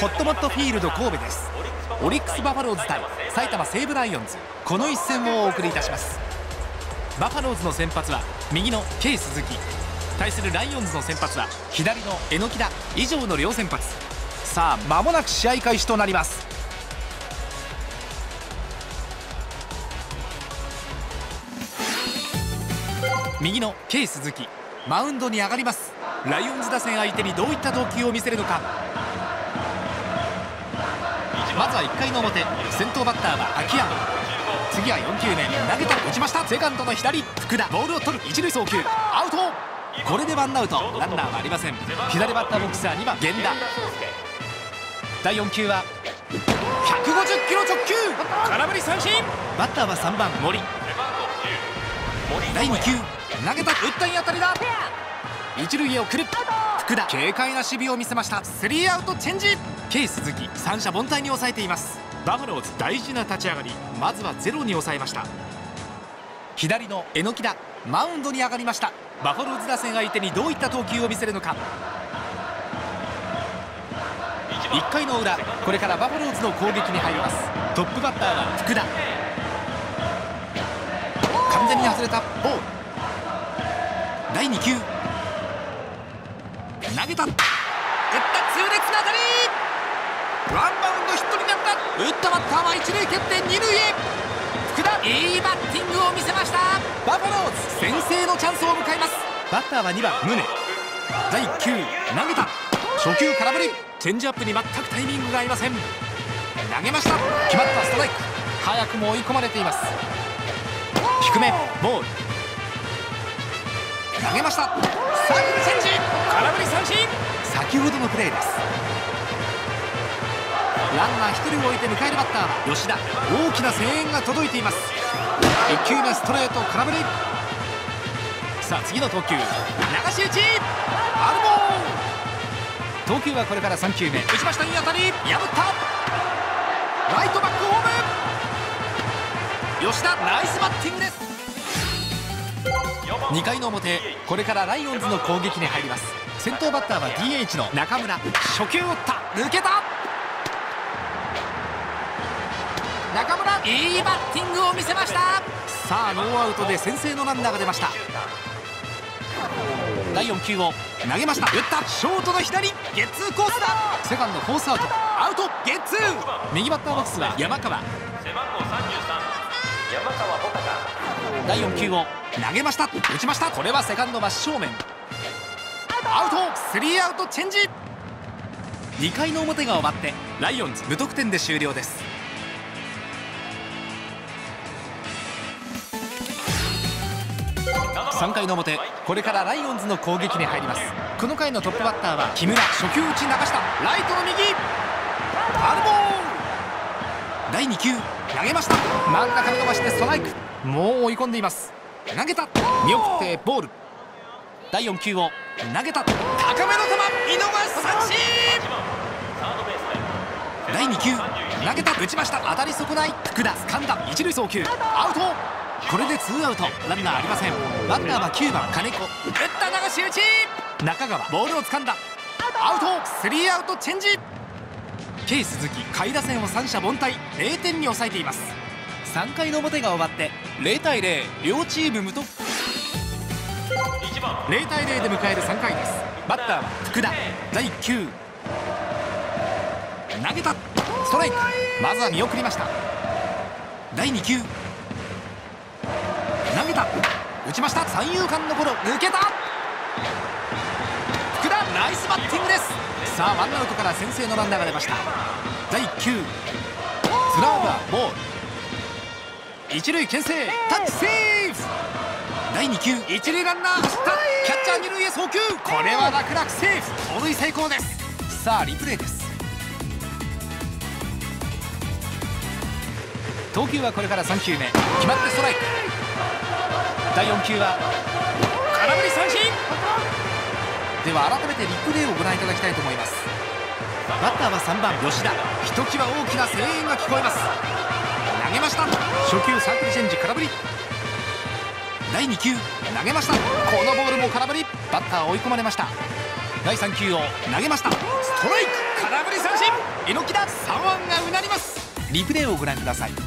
ホットモットフィールド神戸です。オリックスバファローズ対埼玉西武ライオンズ、この一戦をお送りいたします。バファローズの先発は右の K 鈴木、対するライオンズの先発は左の榎田、以上の両先発。さあ間もなく試合開始となります。右の K 鈴木、マウンドに上がります。ライオンズ打線相手にどういった投球を見せるのか。まずは1回の表、先頭バッターは秋山。次は4球目、投げた、打ちました。セカンドの左、福田、ボールを取る、一塁送球、アウト。これでワンアウト、ランナーはありません。左バッターボックスは2番源田。第4球は150キロ直球、空振り三振。バッターは3番森。第2球、投げた、打ったい当たりだ。一塁へ送る、福田、軽快な守備を見せました。スリーアウトチェンジ。 K 鈴木、三者凡退に抑えています。バファローズ大事な立ち上がり、まずはゼロに抑えました。左の榎田、マウンドに上がりました。バファローズ打線相手にどういった投球を見せるのか。1回の裏、これからバファローズの攻撃に入ります。トップバッターは福田。完全に外れたボール。第2球、投げた、打った、痛烈な当たり。ワンバウンドヒットになった。打ったバッターは一塁蹴って二塁へ。福田、いいバッティングを見せました。バファローズ先制のチャンスを迎えます。バッターは2番宗。第1球、投げた、初球空振り。チェンジアップに全くタイミングが合いません。投げました、決まった、ストライク。早くも追い込まれています。低めボール、投げました、サイクルチェンジ、空振り三振。先ほどのプレーです。ランナー1人を置いて迎えるバッターは吉田。大きな声援が届いています。1球目ストレート空振り。さあ次の投球、流し打ち、アルボー。投球はこれから3球目、打ちました、いい当たり、破った、ライトバックホーム。吉田、ナイスバッティングです。2回の表、これからライオンズの攻撃に入ります。先頭バッターは DH の中村。初球打った、抜けた。中村、いいバッティングを見せました。さあノーアウトで先制のランナーが出ました。第4球を投げました、打った、ショートの左、ゲッツーコースだ。セカンドフォースアウト、アウト、ゲッツー。右バッターボックスは山川。第4球を投げました、打ちました。これはセカンド真正面、アウト。スリーアウトチェンジ。2回の表が終わってライオンズ無得点で終了です。3回の表、これからライオンズの攻撃に入ります。この回のトップバッターは木村。初球打ち流した、ライトの右、アルボー。第2球、投げました、真ん中に伸ばしてストライク。もう追い込んでいます。投げた、見送ってボール。第4球を投げた、高めの球、見逃し三振。第2球、投げた、打ちました、当たり損ない。福田、掴んだ、一塁送球、アウト。これでツーアウト、ランナーありません。バッターは9番金子。打った、流し打ち、中川、ボールを掴んだ、アウト。スリーアウトチェンジ。 K 鈴木、下位打線を三者凡退、0点に抑えています。3回の表が終わって0対0、両チーム無得。0対0で迎える3回です。バッターは福田。第1球、投げた、ストライク。まずは見送りました。第2球、投げた、打ちました、三遊間のゴロ、抜けた。福田、ナイスバッティングです。さあワンアウトから先制のランナーが出ました。第1球、スラーバーボール、一塁牽制、タッチセーフ。第2球、一塁ランナー走った、キャッチャー二塁へ送球、これは楽々セーフ、盗塁成功です。さあリプレイです。投球はこれから3球目、決まってストライク。第4球は空振り三振。では改めてリプレイをご覧いただきたいと思います。バッターは3番吉田。ひときわ大きな声援が聞こえます。投げました、初球サークルチェンジ、空振り。第2球、投げました、このボールも空振り。バッター追い込まれました。 第3球を投げました。ストライク、空振り三振。榎田、左腕がうなります。リプレイをご覧ください。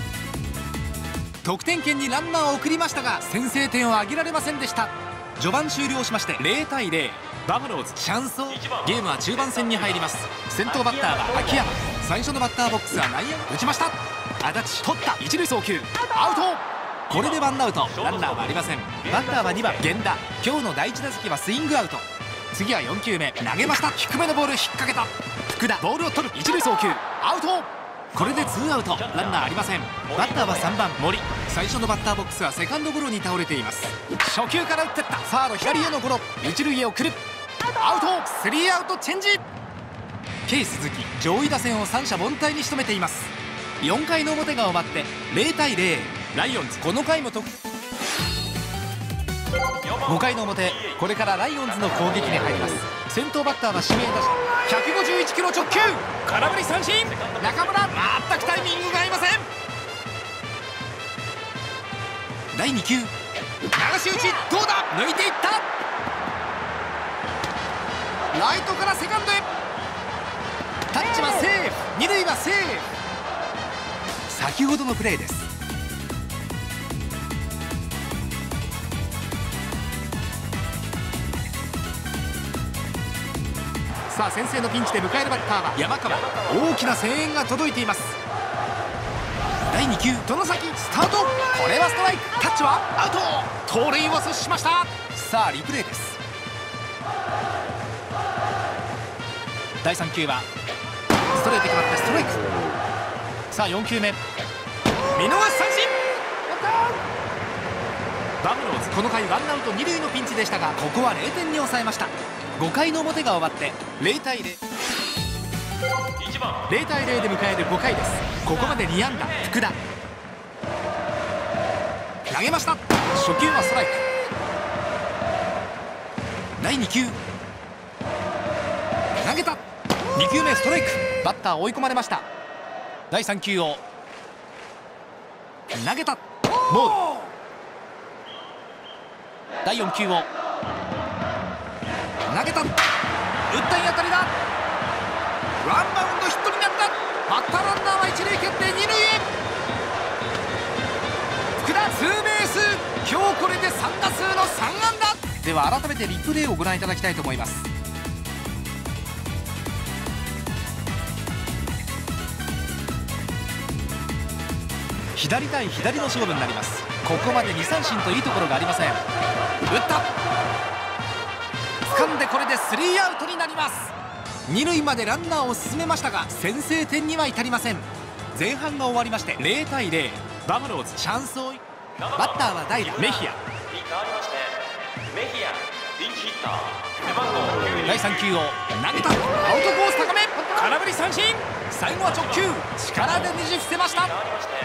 得点圏にランナーを送りましたが先制点を挙げられませんでした。序盤終了しまして0対0、バファローズチャンスを。ゲームは中盤戦に入ります。先頭バッターは秋山。最初のバッターボックスは内野、打ちました。足立、取った、一塁送球、アウト。これでワンアウト、ランナーはありません。バッターは2番源田。今日の第1打席はスイングアウト。次は4球目、投げました。低めのボール引っ掛けた。福田、ボールを取る、一塁送球、アウト。これでツーアウト、ランナーありません。バッターは3番森。最初のバッターボックスはセカンドゴロに倒れています。初球から打ってった。サード左へのゴロ、一塁へ送る、アウト。スリーアウトチェンジ。K鈴木、上位打線を三者凡退に仕留めています。4回の表が終わって0対0、ライオンズこの回も5回の表、これからライオンズの攻撃に入ります。先頭バッターは指名打者、151キロ直球、空振り三振。中村、全くタイミングが合いません。第2球、流し打ち、どうだ、抜いていった。ライトからセカンドへ、タッチはセーフ、二塁はセーフ。先ほどのプレーです。さあ先制のピンチで迎えるバッターは山川。大きな声援が届いています。第2球、外崎、スタート。これはストライク、タッチはアウト。盗塁を阻止しました。さあリプレイです。第3球はストレート決まってストライク。さあ4球目、見逃し三振。バファローズこの回ワンアウト2塁のピンチでしたがここは0点に抑えました。5回の表が終わって0対0、0対0で迎える5回です。ここまで2安打、福田投げました。初球はストライク。第2球、投げた。2球目ストライク。バッター追い込まれました。第3球を投げた、ボール。第4球を投げた、打ったい当たりだ。ワンバウンドヒットになった。バッターランナーは一塁蹴って二塁へ。福田ツーベース、今日これで3打数の3安打。では改めてリプレイをご覧いただきたいと思います。左対左の勝負になります。ここまで2三振といいところがありません。打った、掴んでこれでスリーアウトになります。二塁までランナーを進めましたが先制点には至りません。前半が終わりまして0対0、バファローズチャンスを。バッターは代打メヒア。第3球を投げた、アウトコース高め、空振り三振。最後は直球、力でねじ伏せました。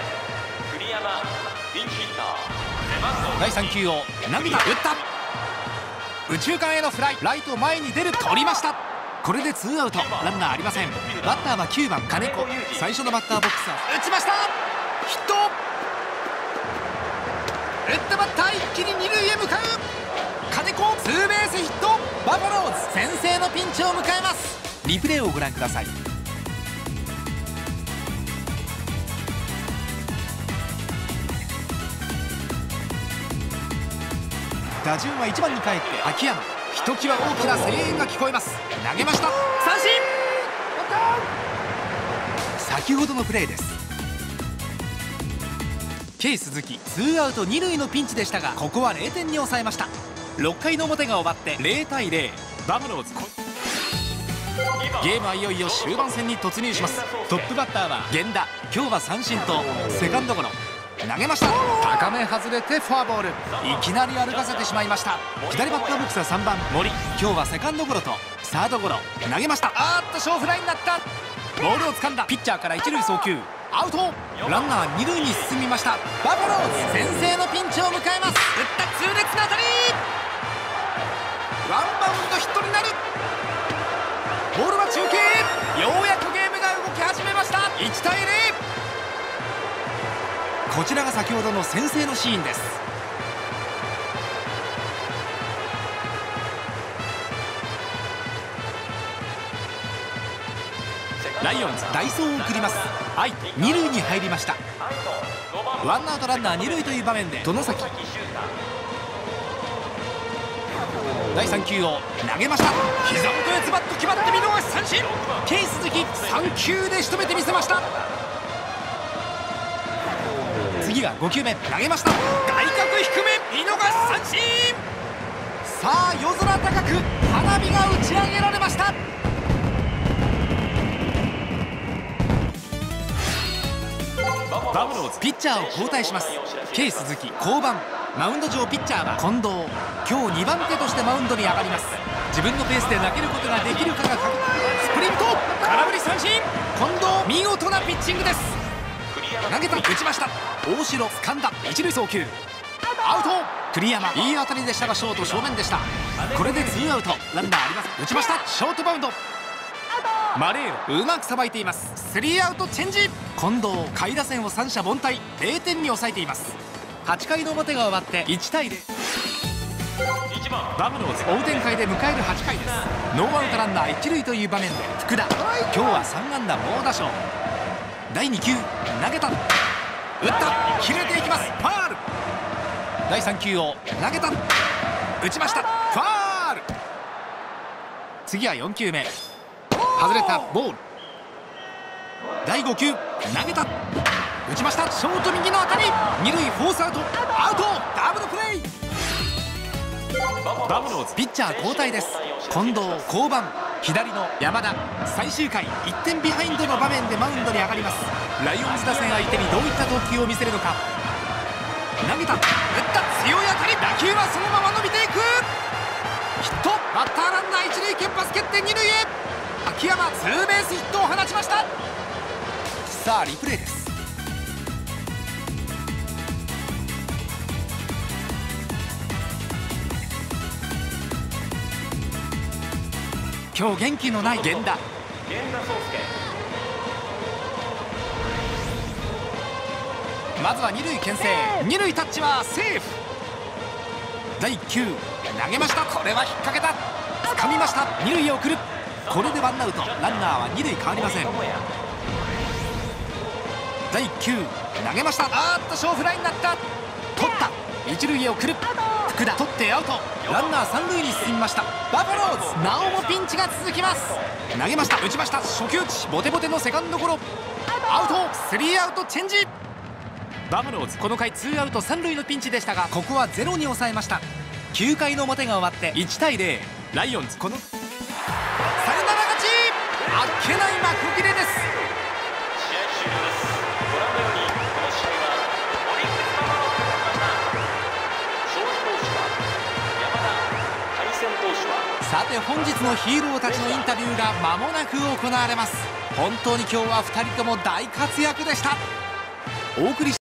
第3球を投げた、打った、右中間へのフライ、ライト前に出る、取りました。これでツーアウト、ランナーありません。バッターは9番金子。最初のバッターボックスは打ちました、ヒット。打ったバッター一気に二塁へ向かう。金子ツーベースヒット。バファローズ先制のピンチを迎えます。リプレイをご覧ください。打順は1番に帰って秋山。ひときわ大きな声援が聞こえます。投げました、三振。先ほどのプレーです。K鈴木ツーアウト2塁のピンチでしたがここは0点に抑えました。6回の表が終わって0対0、バファローズ。ゲームはいよいよ終盤戦に突入します。トップバッターは源田。今日は三振とセカンドゴロ。投げました、高め外れてフォアボール。いきなり歩かせてしまいました。左バッターボックスは3番森。今日はセカンドゴロとサードゴロ。投げました、小フライになった。ボールを掴んだ、ピッチャーから一塁送球、アウト。ランナー二塁に進みました。バファローズ先制のピンチを迎えます。打った痛烈な当たり、ワンバウンドヒットになる。ボールは中継へ。ようやくゲームが動き始めました。1対0。こちらが先ほどの先制のシーンです。 ライオンズ代走を送ります。はい、二塁に入りました。ワンアウトランナー二塁という場面で外崎、第3球を投げました。膝元へズバッと決まって見逃し三振。ケイ鈴木3球で仕留めてみせました。次が5球目、投げました。外角低め見逃し三振。さあ夜空高く花火が打ち上げられました。バファローズピッチャーを交代します。K鈴木降板。マウンド上ピッチャーは近藤。今日2番手としてマウンドに上がります。自分のペースで投げることができるかが鍵。スプリント空振り三振。近藤見事なピッチングです。投げた、打ちました。大城掴んだ、一塁送球アウト。栗山いい当たりでしたがショート正面でした。これでツーアウト、ランナーありません。打ちました。ショートバウンド。マレーロうまくさばいています。スリーアウトチェンジ。近藤下位打線を三者凡退、0点に抑えています。8回の表が終わって1対0。1番バファローズ追う展開で迎える8回です。ノーアウトランナー1塁という場面で福田、今日は3安打猛打賞。第2球投げた、打った、切れていきます。ファール。第3球を投げた、打ちました。ファール。次は4球目、外れた、ボール。第5球投げた、打ちました。ショート右の当たり、二塁フォースアウト、アウト。ダブルプレー。バファローズピッチャー交代です。近藤降板。左の山田最終回1点ビハインドの場面でマウンドに上がります。ライオンズ打線相手にどういった投球を見せるのか。投げた、打った、強い当たり。打球はそのまま伸びていく。ヒット。バッターランナー一塁けんパス蹴って二塁へ。秋山ツーベースヒットを放ちました。さあリプレイです。今日元気のない源田。まずは二塁牽制、二塁タッチはセーフ。第1球投げました。これは引っ掛けた、掴みました。二塁へ送る。これでワンアウト、ランナーは二塁変わりません。第1球投げました。小フライになった。取った、一塁へ送る。福田取ってアウト、ランナー三塁に進みました。バファローズなおもピンチが続きます。投げました、打ちました。初球打ち、ボテボテのセカンドゴロ、アウト。スリーアウトチェンジ。バファローズこの回ツーアウト三塁のピンチでしたが、ここはゼロに抑えました。9回の表が終わって1対0。ライオンズこのサヨナラ勝ち。あっけない幕切れです。さて本日のヒーローたちのインタビューが間もなく行われます。本当に今日は2人とも大活躍でした。お送り